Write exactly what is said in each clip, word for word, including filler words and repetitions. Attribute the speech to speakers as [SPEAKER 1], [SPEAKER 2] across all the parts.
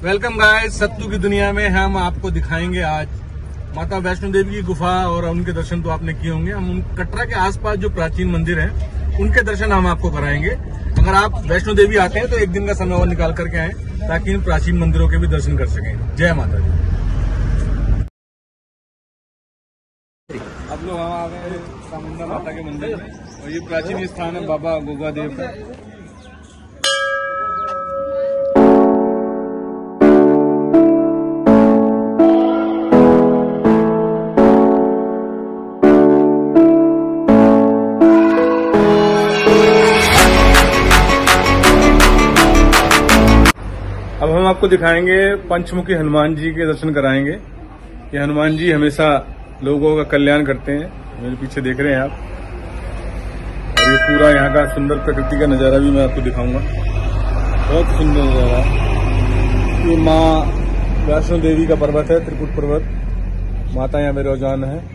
[SPEAKER 1] Welcome guys, सत्तू की दुनिया में हम आपको दिखाएंगे आज माता वैष्णो देवी की गुफा और उनके दर्शन तो आपने किए होंगे। हम उन कटरा के आसपास जो प्राचीन मंदिर हैं उनके दर्शन हम आपको कराएंगे। अगर आप वैष्णो देवी आते हैं तो एक दिन का समय और निकाल करके आए ताकि इन प्राचीन मंदिरों के भी दर्शन कर सकें। जय माता दी। अब लोग हम आ गए चामुंडा माता के मंदिर में और ये प्राचीन स्थान है बाबा गोगा देव का। अब हम आपको दिखाएंगे पंचमुखी हनुमान जी के दर्शन कराएंगे। ये हनुमान जी हमेशा लोगों का कल्याण करते हैं। मेरे पीछे देख रहे हैं आप, और ये पूरा यहाँ का सुंदर प्रकृति का नजारा भी मैं आपको दिखाऊंगा। बहुत सुंदर नजारा है। ये माँ वैष्णो देवी का पर्वत है, त्रिकुट पर्वत। माता यहाँ विराजमान है।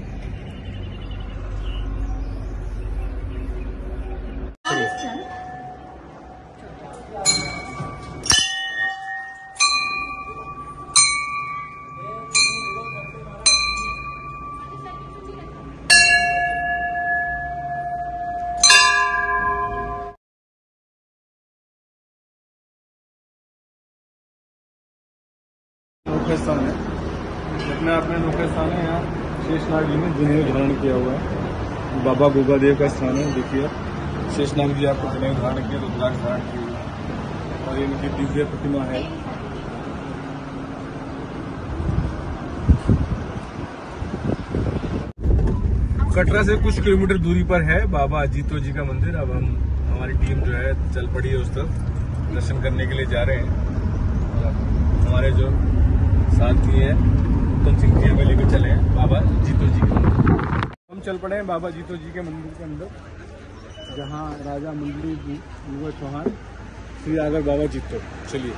[SPEAKER 1] अनोखे स्थान है, अपने आप में अनोखे स्थान है। यहाँ शेषनाग जी ने जनेऊ धारण किया हुआ है। बाबा गोगा देव का स्थान है। देखिए शेषनाग जी आपको जनेऊ धारण किया, रुद्राक्ष धारण किया हुआ है और इनकी दिव्य प्रतिमा है। कटरा से कुछ किलोमीटर दूरी पर है बाबा जीतो जी का मंदिर। अब हम हमारी टीम जो है चल पड़ी है उस तरफ दर्शन करने के लिए जा रहे हैं। हमारे जो साथी है उत्तम सिंह जी हमें लेकर चले हैं बाबा जीतो जी के मंदिर। हम चल पड़े हैं बाबा जीतो जी के मंदिर के अंदर, जहां राजा मंडली युवा चौहान श्री आगर बाबा जीतो। चलिए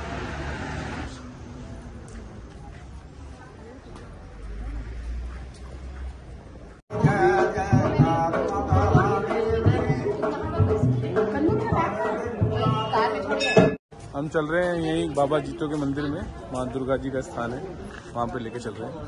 [SPEAKER 1] हम चल रहे हैं यहीं बाबा जीतो के मंदिर में। माँ दुर्गा जी का स्थान है, वहां पे लेके चल रहे हैं।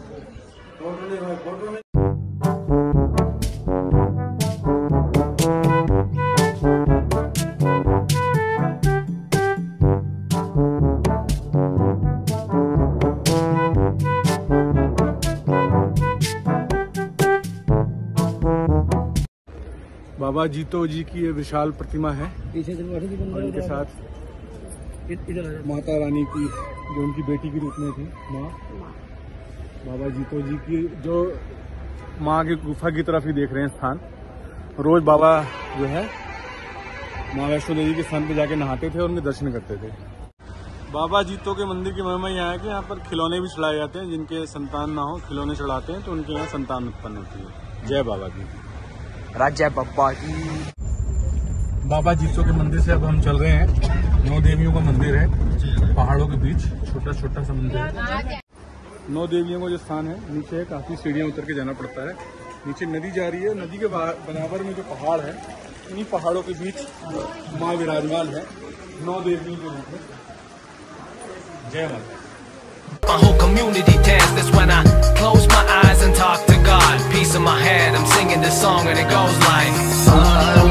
[SPEAKER 1] बाबा जीतो जी की ये विशाल प्रतिमा है। और इनके साथ माता रानी की जो उनकी बेटी के रूप में थी माँ, बाबा जीतो जी की जो माँ की गुफा की तरफ ही देख रहे हैं स्थान। रोज बाबा जो है माँ वैष्णो देवी के स्थान पे जाके नहाते थे और उनके दर्शन करते थे। बाबा जीतो के मंदिर की महिमा यहाँ है कि यहाँ पर खिलौने भी चढ़ाए जाते हैं। जिनके संतान ना हो खिलौने चढ़ाते हैं तो उनके यहाँ संतान उत्पन्न होती है। जय बाबा की, राज्य बाबा की। बाबा जीतो के मंदिर से अब हम चल रहे हैं। नौ देवियों का मंदिर है पहाड़ों के बीच, छोटा छोटा सा मंदिर है। नौ देवियों का जो स्थान है नीचे है, काफी सीढ़ियां उतर के जाना पड़ता है। नीचे नदी जा रही है, नदी के बराबर में जो पहाड़ है इन्हीं पहाड़ों के बीच माँ विराजमान है नौ देवियों के रूप में। जय माता।
[SPEAKER 2] My whole community dance, that's when I close my eyes and talk to God. Peace in my head, I'm singing this song and it goes like